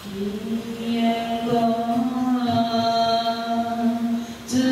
天光自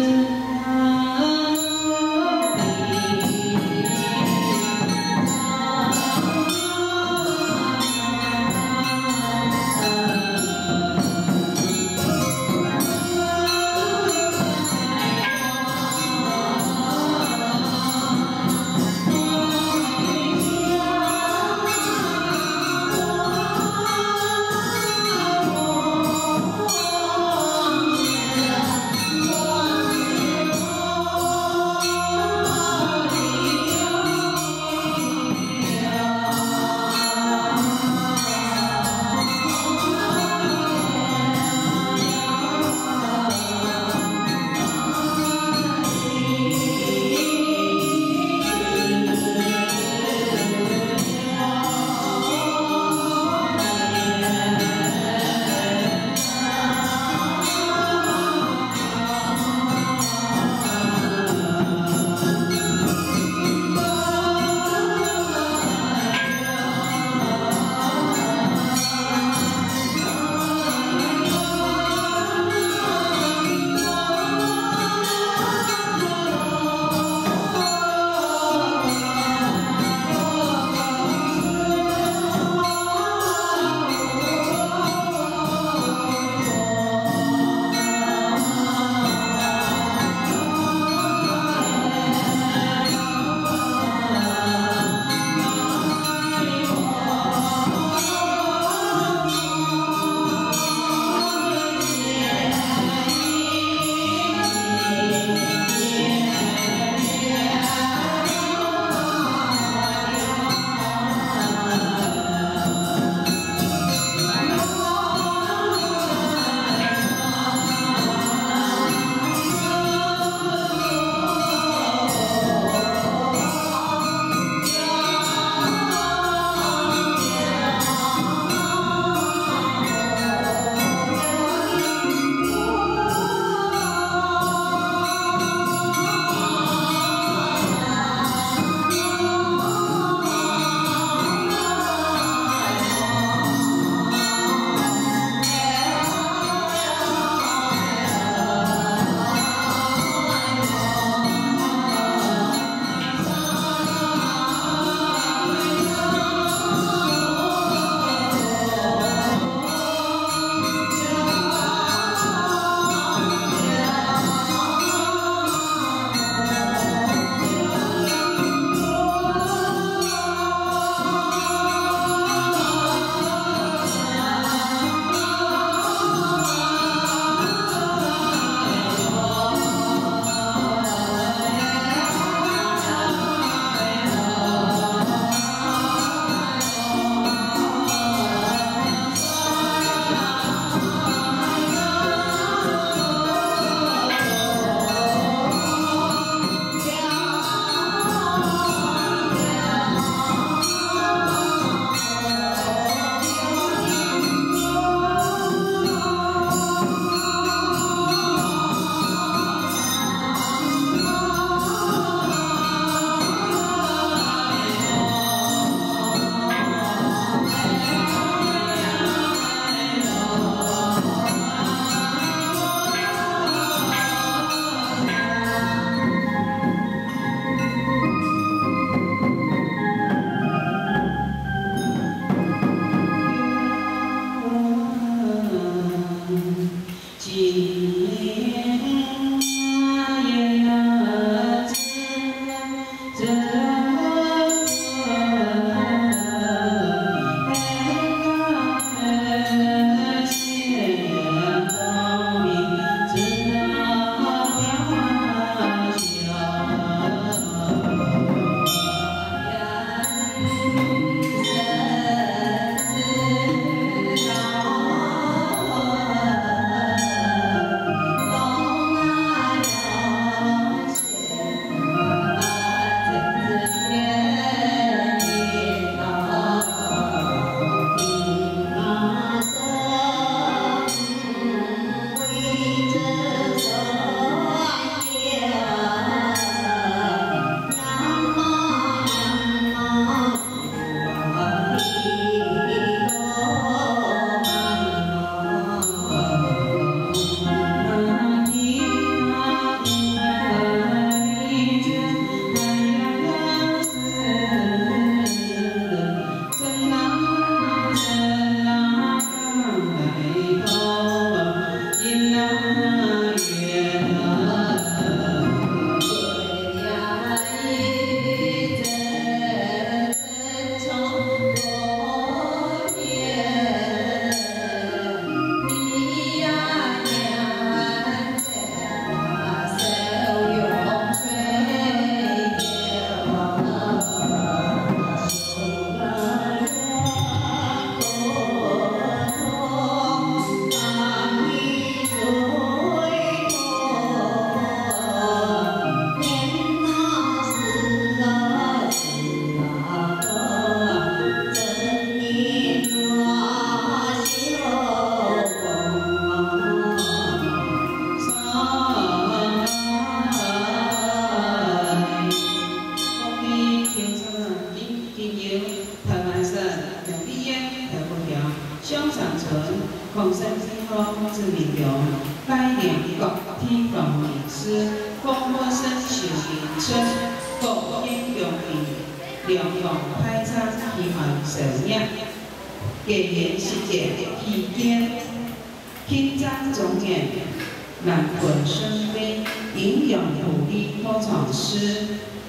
存，共生之后之民众，拜念各天公名师，广播生受迎春，各天用意，良用派餐希望受益，结缘世界期间，轻章总演，难困生悲，营养鼓励多创诗，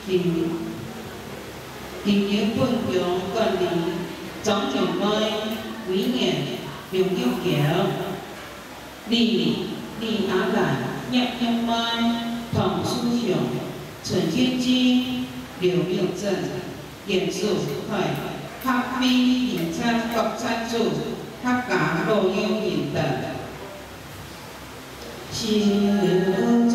今日本强管理总长内委员刘玉桥，李阿兰叶英迈，唐书雄、陈建基、刘永正、严肃会、黑美营餐各餐主、客家老友人等。小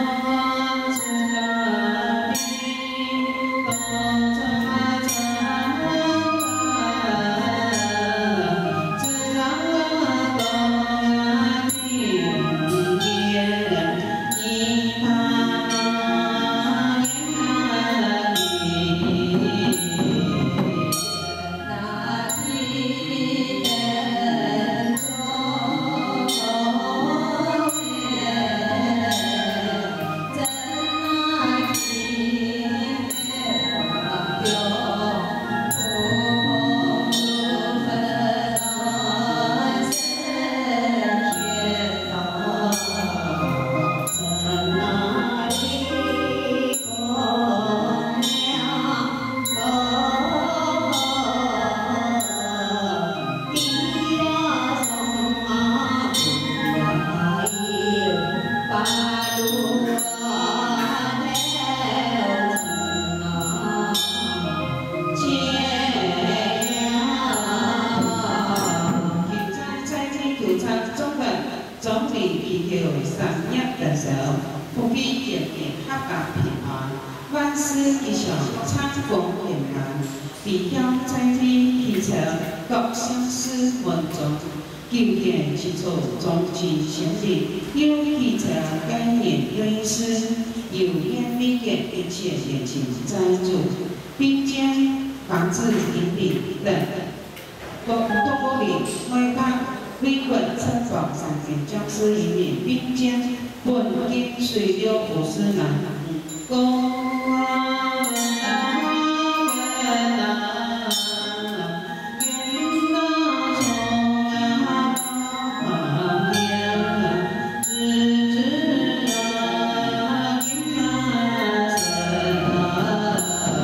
总理祈求3月特首普遍健健合家平安，万事吉祥，昌丰平安。必向在天祈求各乡市民众求见之处，众志成立，有祈求改年瑞事，有眼美见一切年轻赞助，并将防治引领等多个里外邦。为本参访3件将士一名，并将本金随了50男，公啊文啊文啊，云啊虫啊旁边，枝枝啊云啊神啊，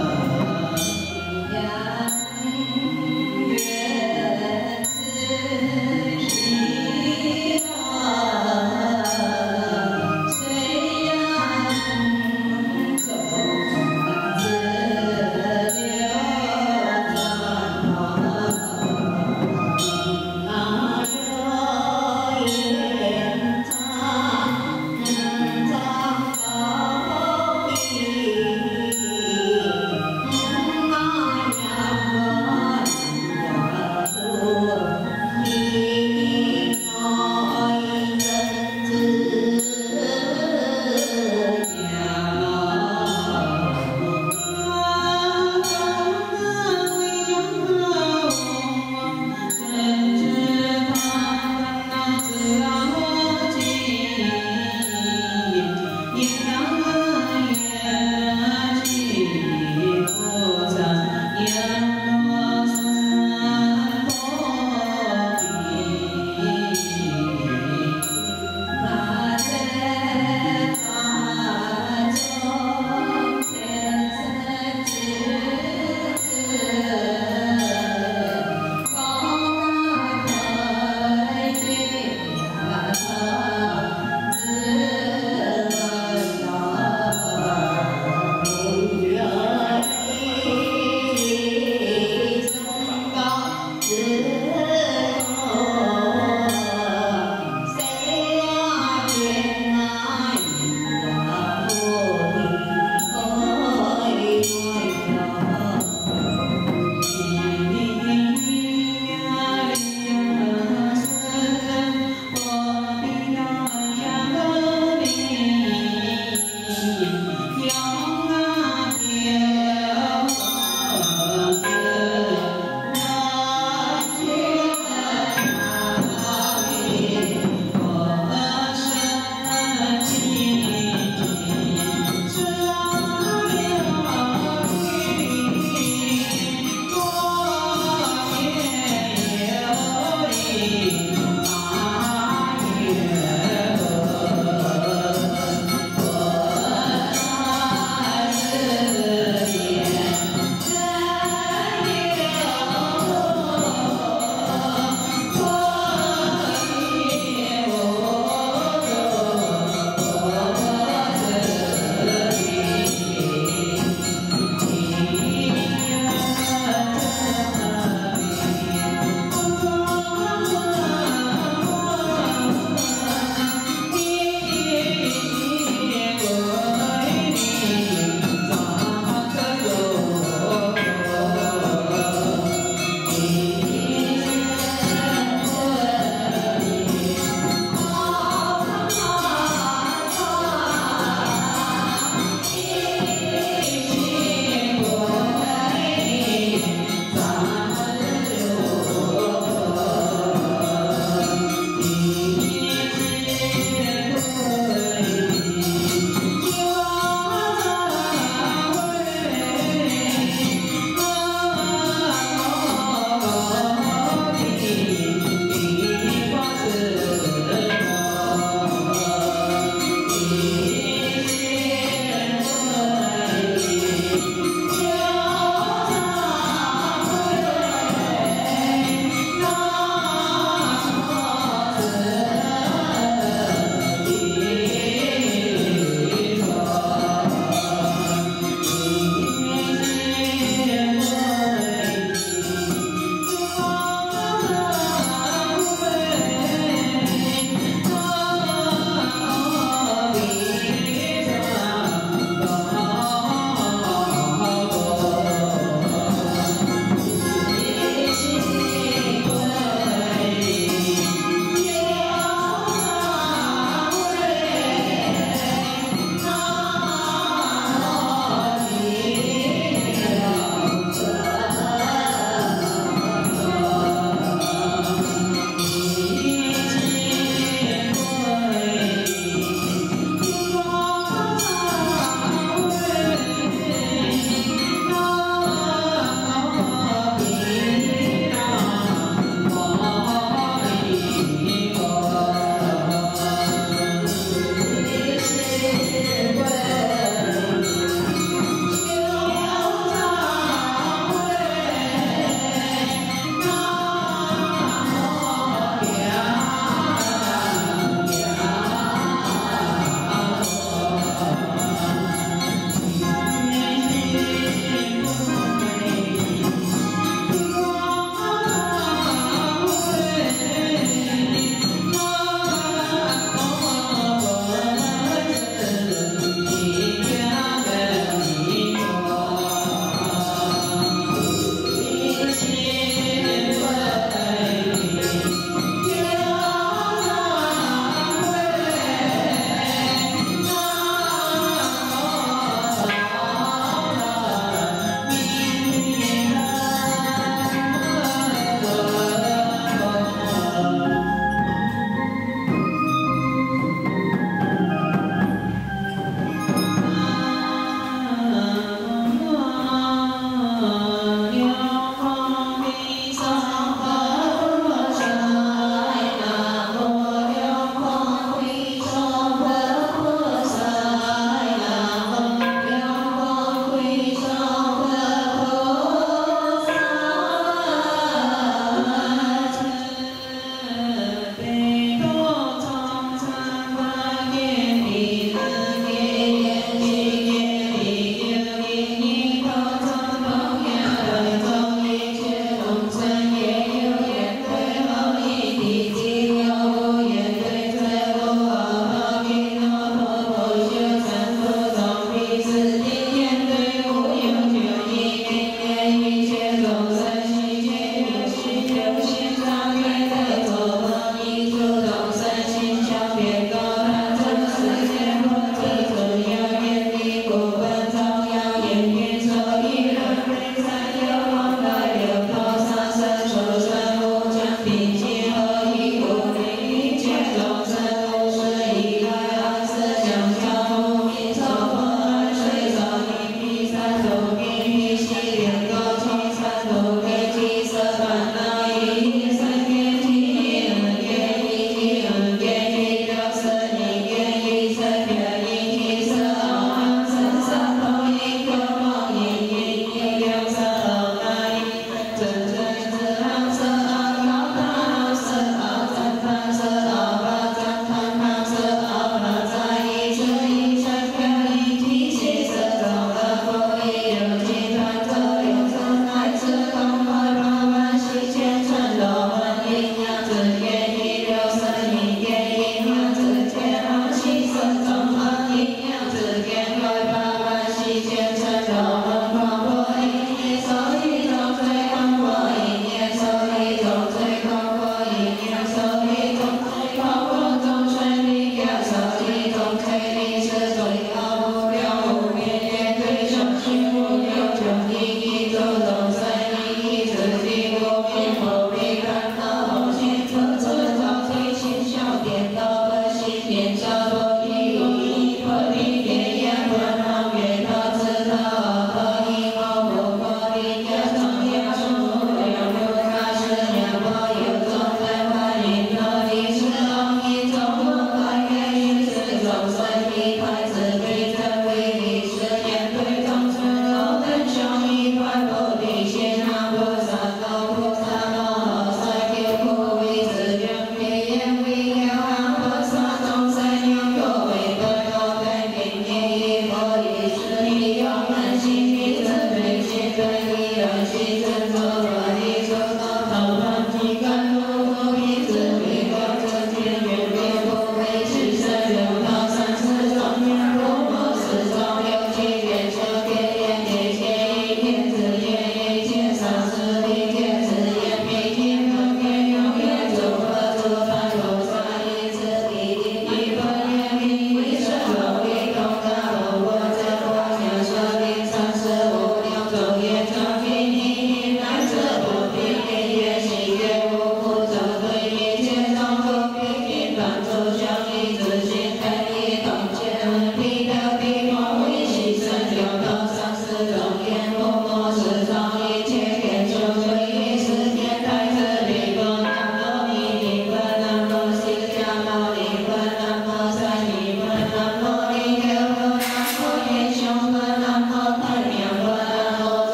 月子。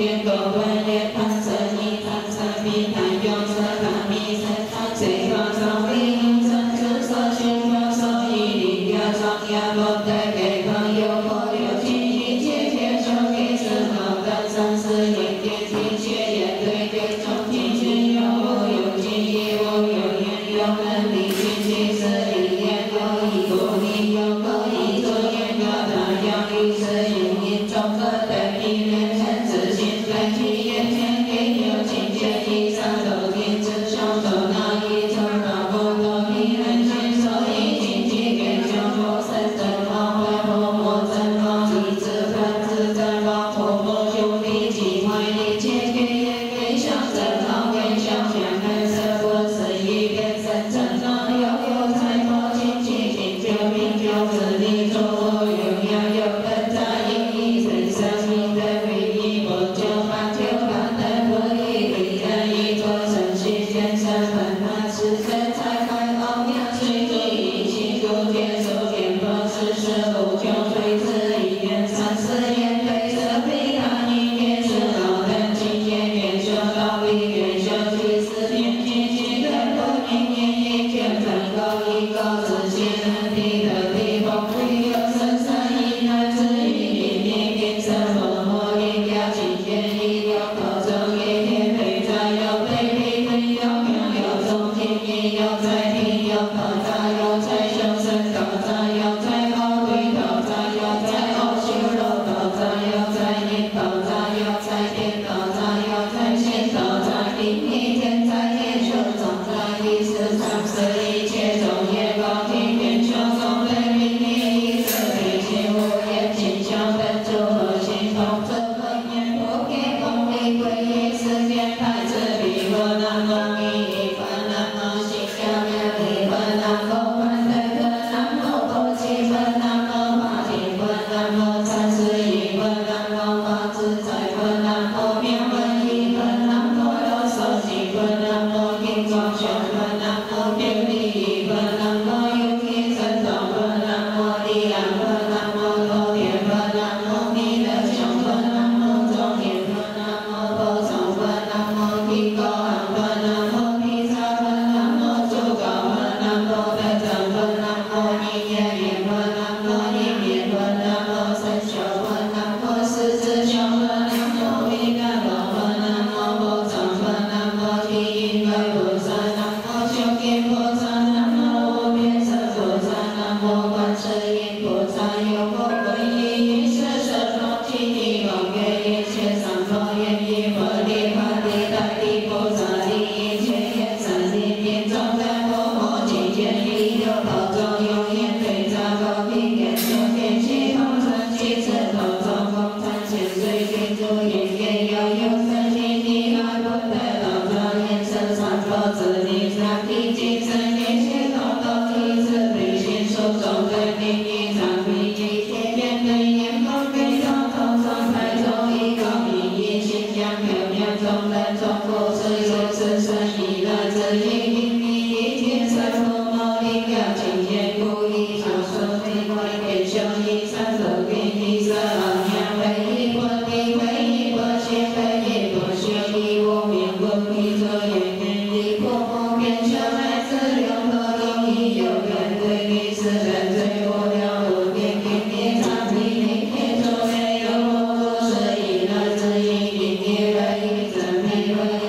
天狗本业盘生一坛三品坛用色坛密生谁发上冰生紫色心表手一力表上压落带给朋友或有情一切天手给是好的三世眼天地切眼对对中天天有我有情义我有缘有能力天气是理念有意不理有可以做眼有大有于是因因中可得一面前自信对体眼前给有情节地上头天之上头那一头那不头皮人心所以情体给就不生真方会破魔真方体自分自真方破魔就地机会一切给眼给相真方给相相看色不是一变生真方有才破情气情就明就自力作我有呀有本在意义人生命的回忆我就把就把的不义为人一座神心天生本来是真才开奥妙随着一起逐天手天破世事无穷随之一念三世眼对着非他一念是老人今天元修道理元修去世天天气的不明年一天分高一高自信能力的地方会有生生一男子一年年变成佛魔一条今天一条口中一天非在有非非非有妙有中天也有在地有口在有在修身口在有在后对口在有在后修肉口在有在念口在有在天口在有在心口在地一天在天修总在一世上是一切种业高天天修总对明年一色对心无言心相分诸和心同诸和念不给空理归一世间太子比佛南无一佛南无心相面离佛南无观对佛南无多七佛南无法体佛南无三世一佛南无法自在佛南无妙文一佛南无有手机佛南无金光旋佛南无便利一佛南无有天神道佛南无力量佛南无多天佛南无弥勒相佛南无中天佛南无波上佛南无地高行佛南无毗沙佛南无诸高佛南无得正佛南无一念念佛南无一念佛南无三修佛南无四智相佛南无弥勒佛南无波上佛南无地音为菩萨南无修见菩萨南无无边色菩萨南无观世音菩萨有佛皈依一世十方七地广愿一切三佛愿意佛地法地大地菩萨地一切天神地天中在佛魔境界一六口中永远对照高平天修天气同生七次口中共参千岁天主眼眼有生心地爱不得老庄严生三佛子地三地精神一切统统体自内心手中的定义常归一切面对眼光对通通中台中一个名义心相表面中人中不是有是生意乐自己因你一天三佛魔力表情见故意小说非归变修一三手变一色二念为一波地为一波心为一波修一无名不必作眼眼一波波变修来自六合有一有缘对你是人最无聊无边给你长比你天中没有我不是一乐自一因你为一真没为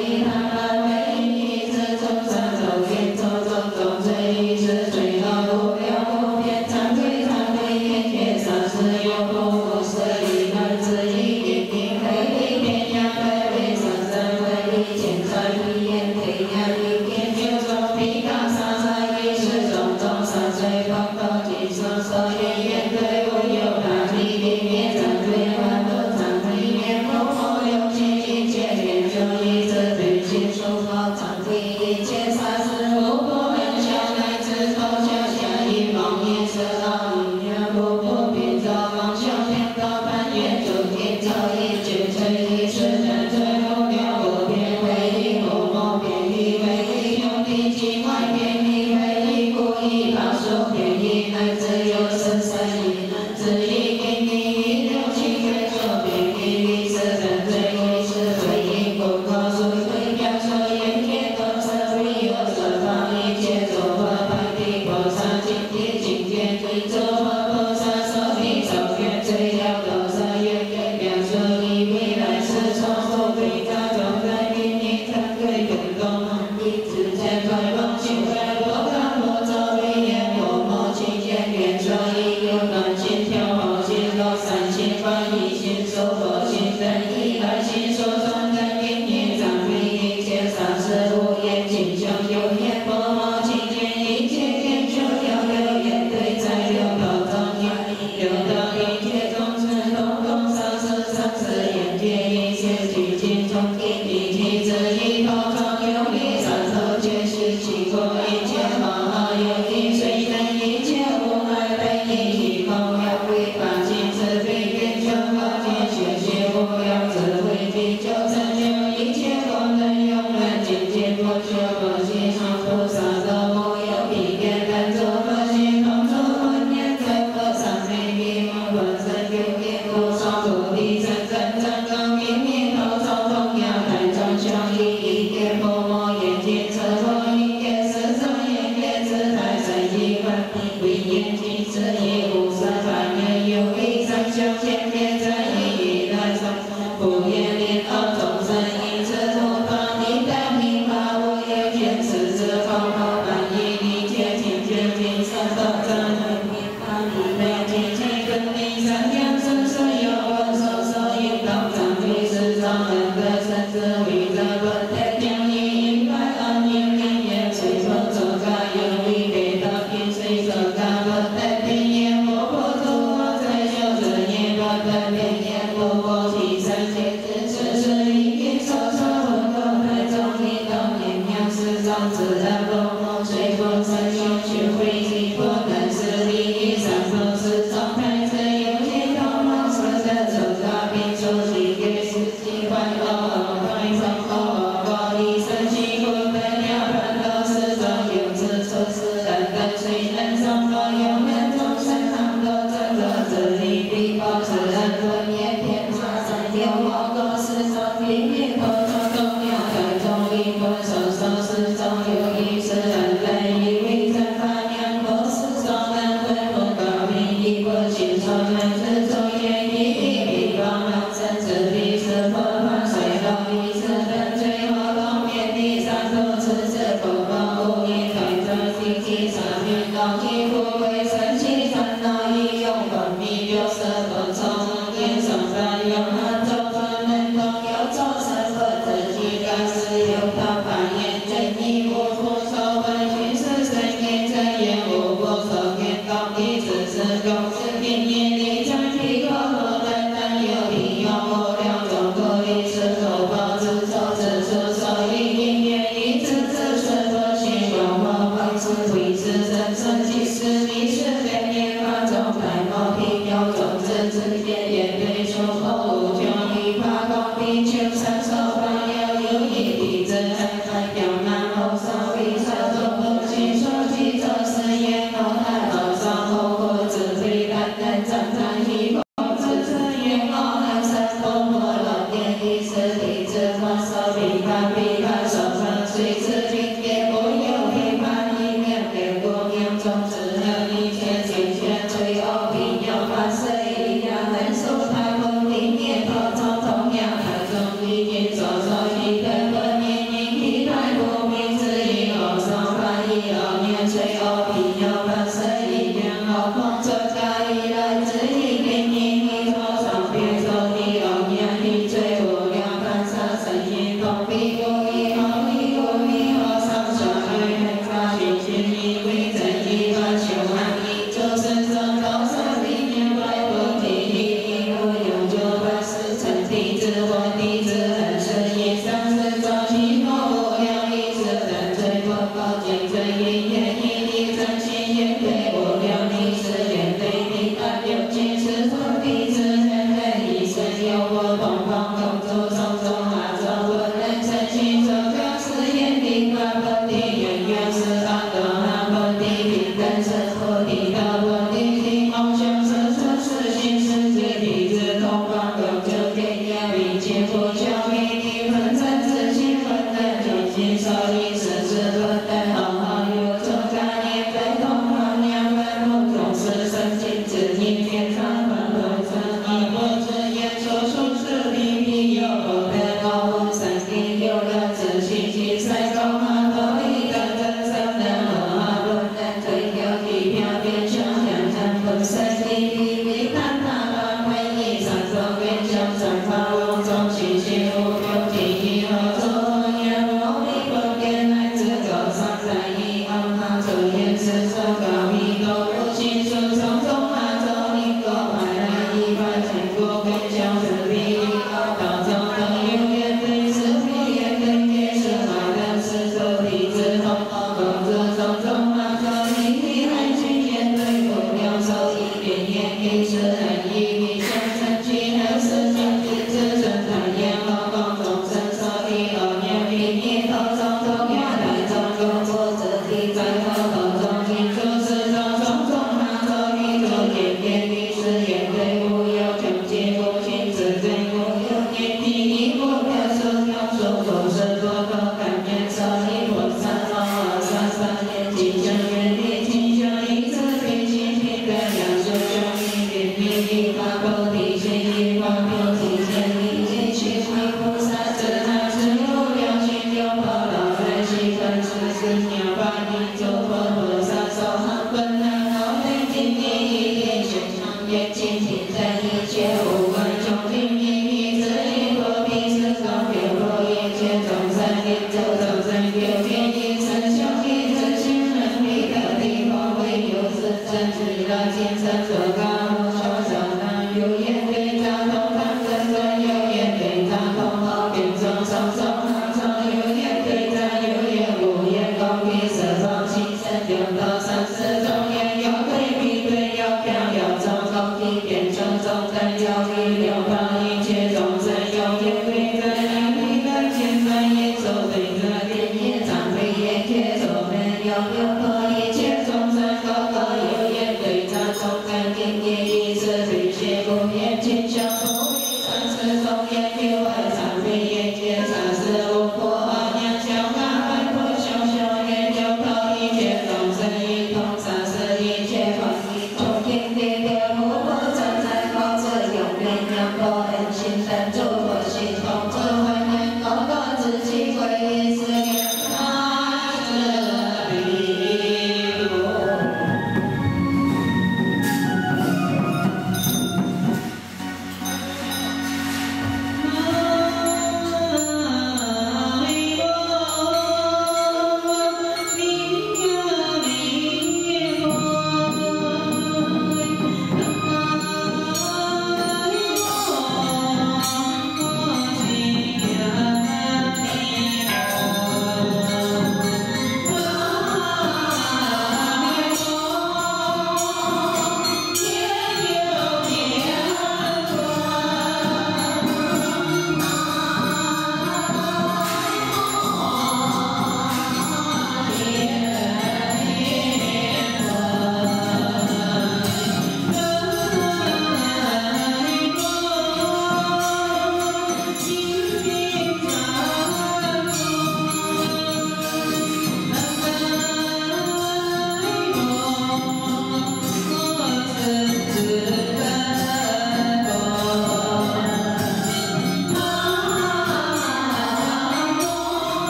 一佛中中妙台中一佛手手四中有一是人类一位正法念佛四中人会佛高明一佛心中人之中愿一比光明生之彼是佛法水道一是人最后东面第三佛次是佛光无一台中心气上面高一佛为神气三道一用本密六色佛从天上三用汉咒分能共有众生佛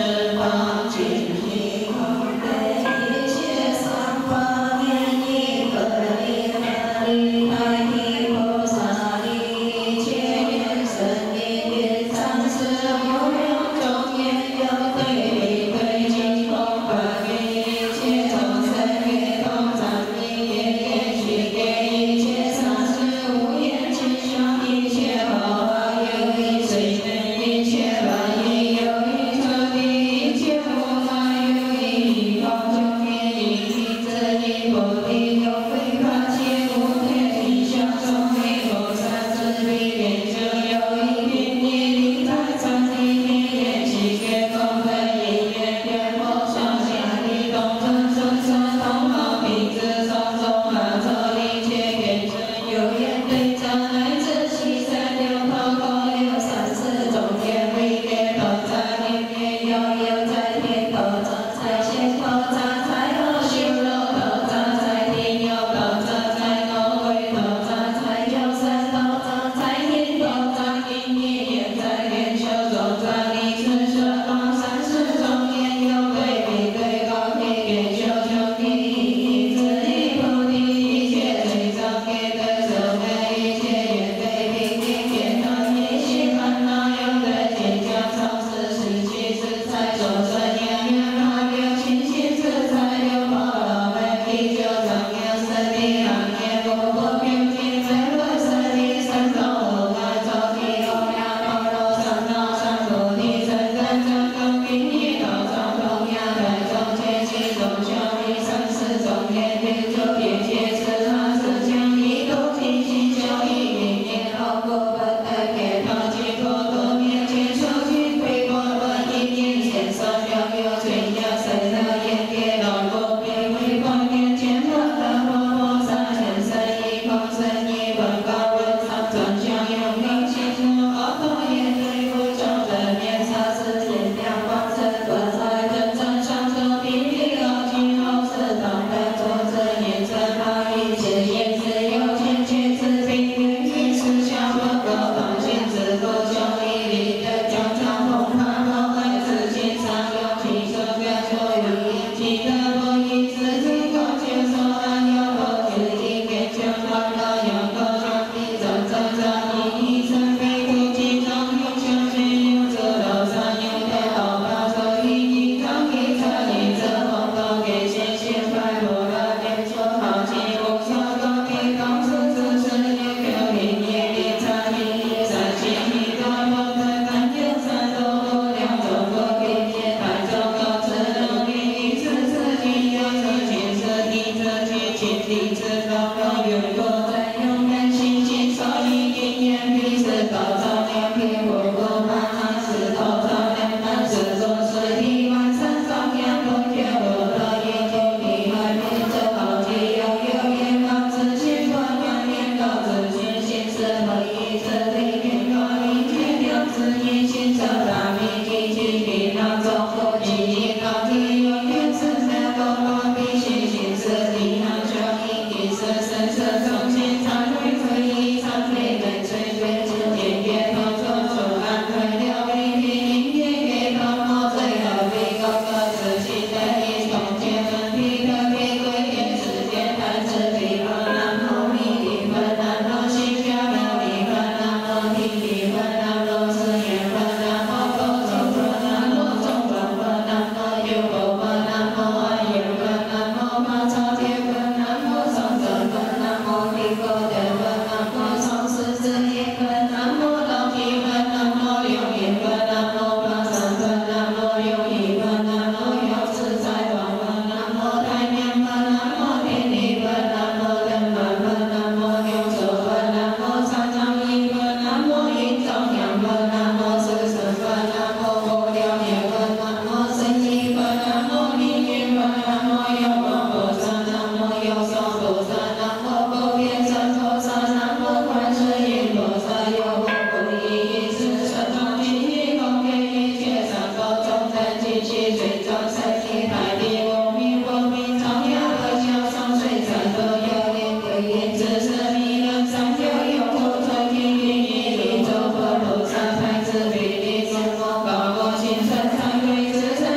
Hãy subscribe cho kênh Ghiền Mì Gõ để không bỏ lỡ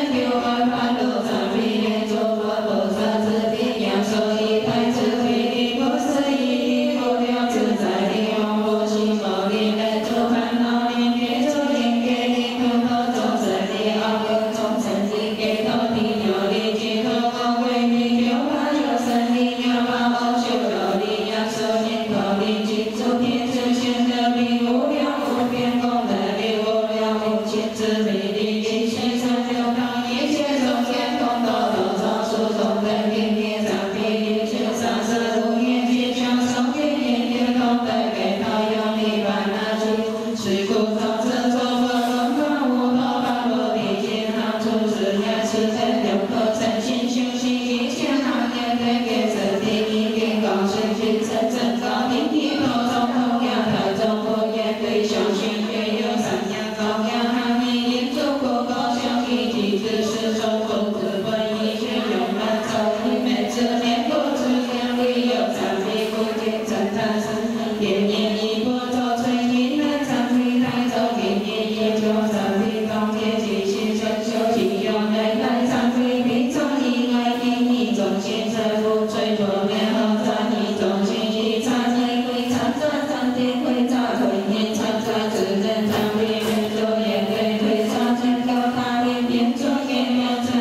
知识中共资本医学用满朝一面之面不知天理有长臂不见真探生点念一波头吹一南长臂来走点念一九长臂当天继续成就其有内来长臂平常以外定义中心政府吹破面后转移中心一长内会长转长点会长会念长转自然长臂面就也会会长成高大脸变作也没有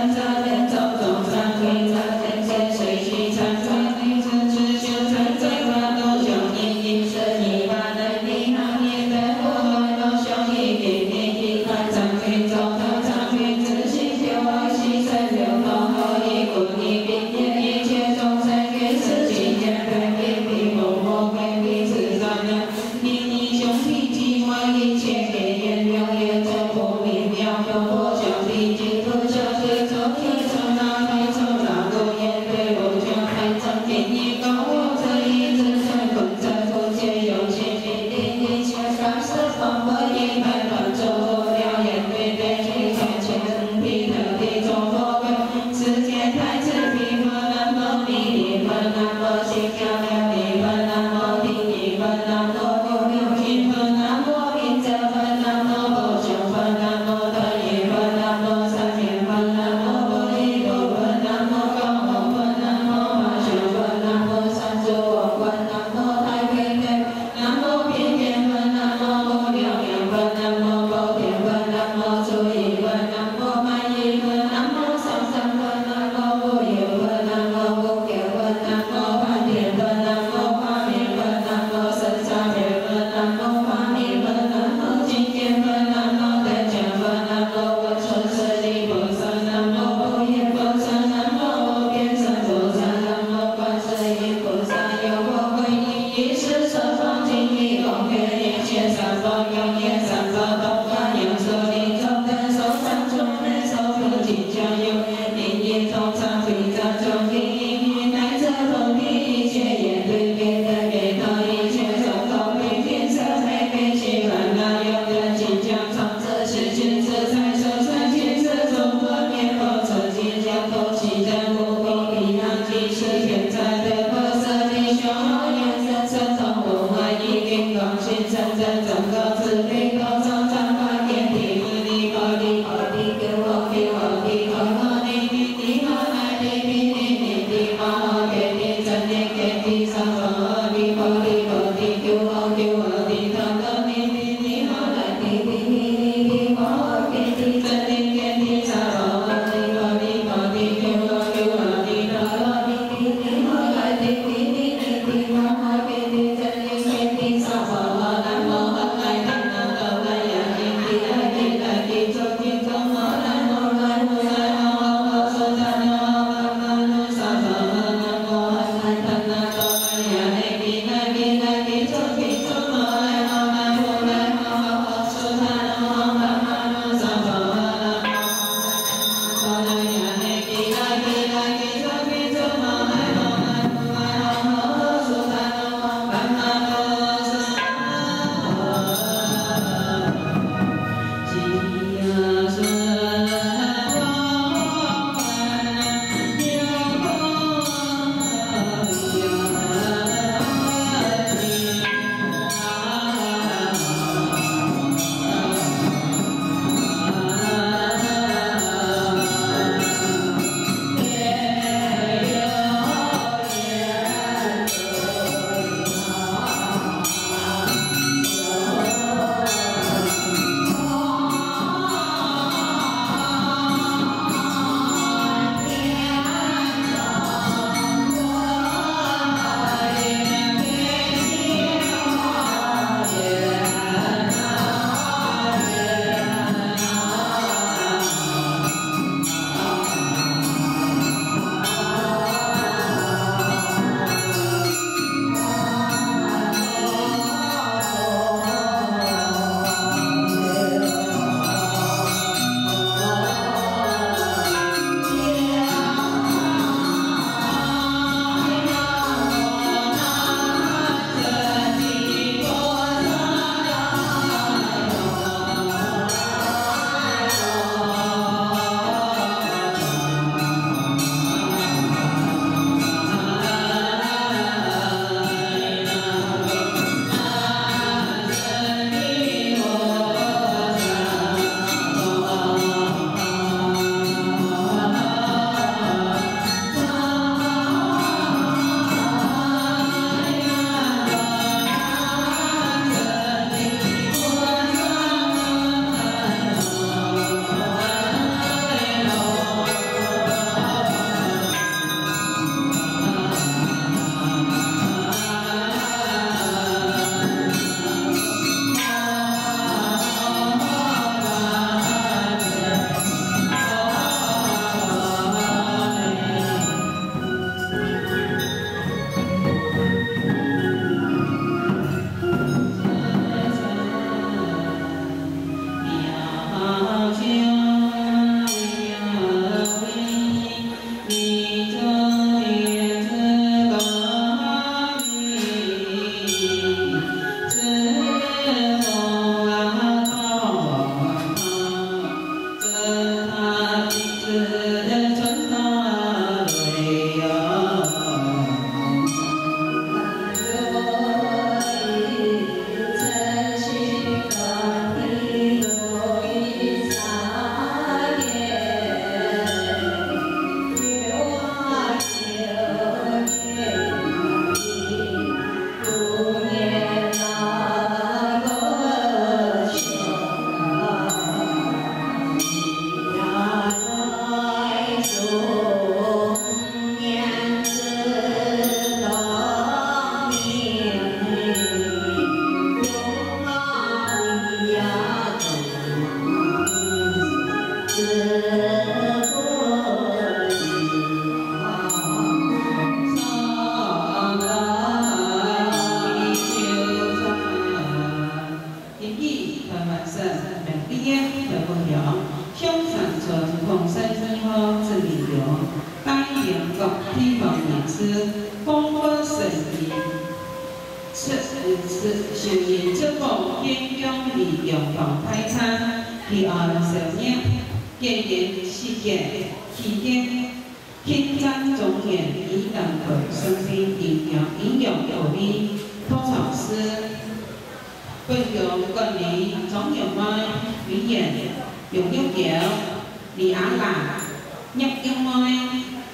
各地方名师，丰富神奇。受人祝福，健康利用同泰餐，喜爱寿命，经营事业，期间轻赞庄严，以等待生命营养有力，多草师，不用管理总有爱，语言用优表，李阿兰，入用爱，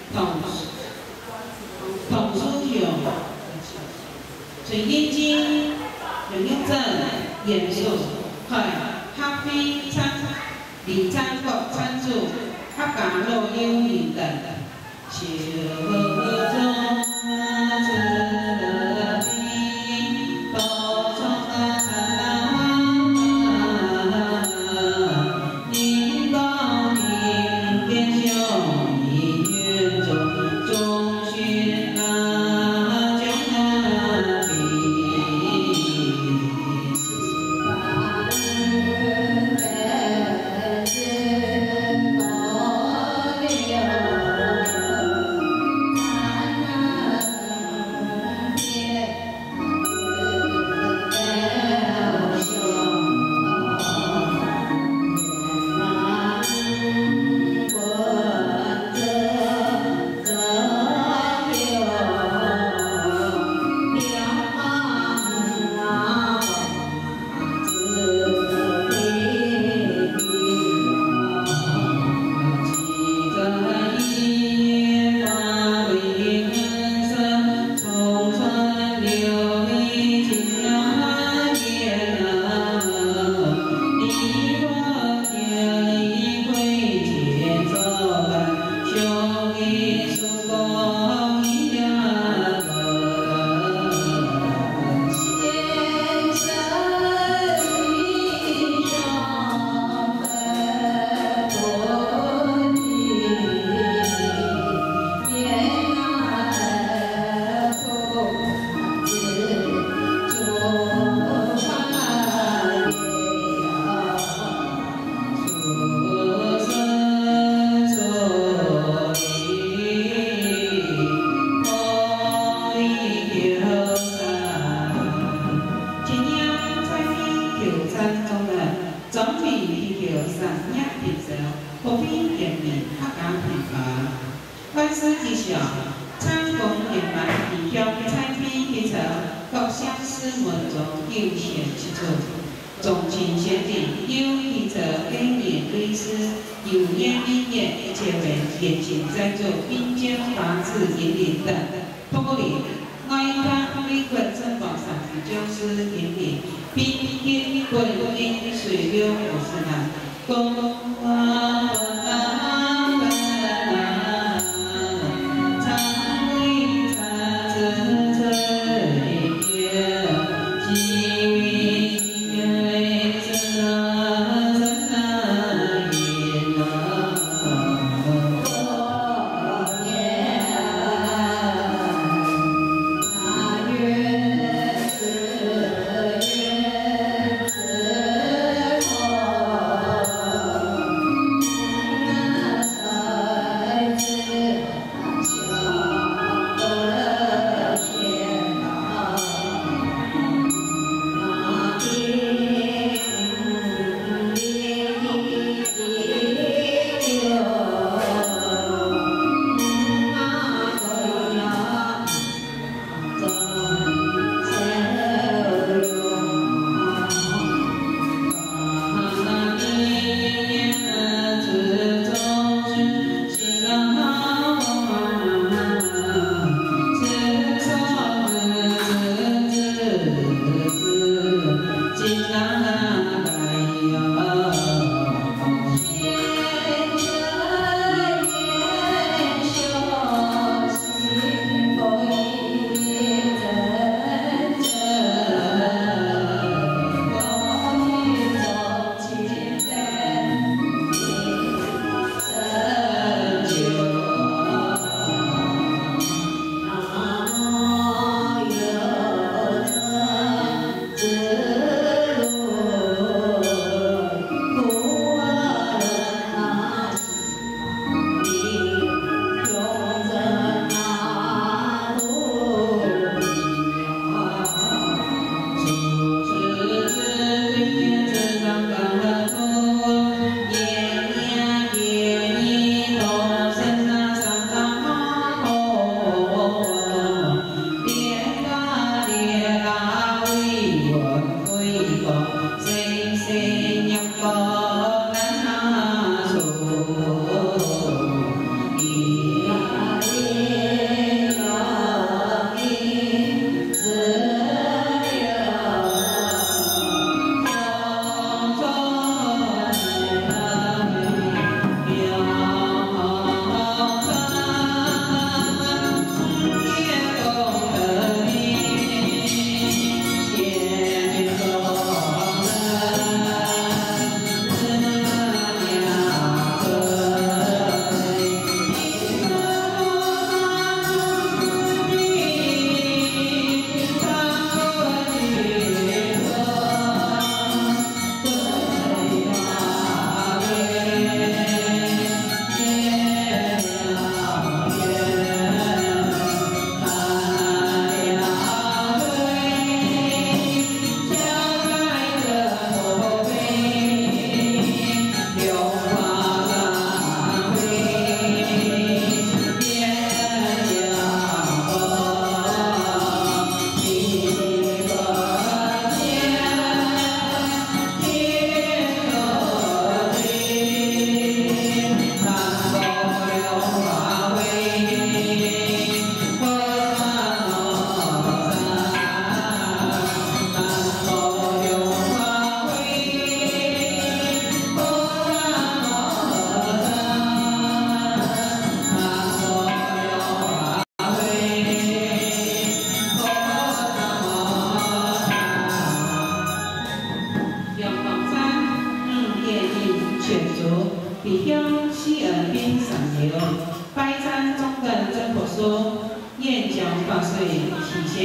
同书用。水烟经、刘一正、严肃、係黑飛參、李參國參助、黑甲路優二等，朝中自樂地，多種年光年變相依願中尋万事吉祥，参逢圆满，吉祥彩披吉祥，各相思门中有贤之处，众亲贤弟有吉祥，给年归师，有言明言，结为言情在座，并肩八字引领等，通灵外观为观正宝上的教师引领，并肩观音水流五十难，公啊。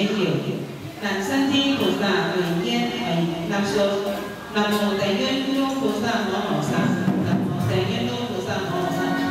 结有，南山天菩萨为烟为南说，南无大愿罗菩萨摩诃萨，南无大愿罗菩萨摩诃萨。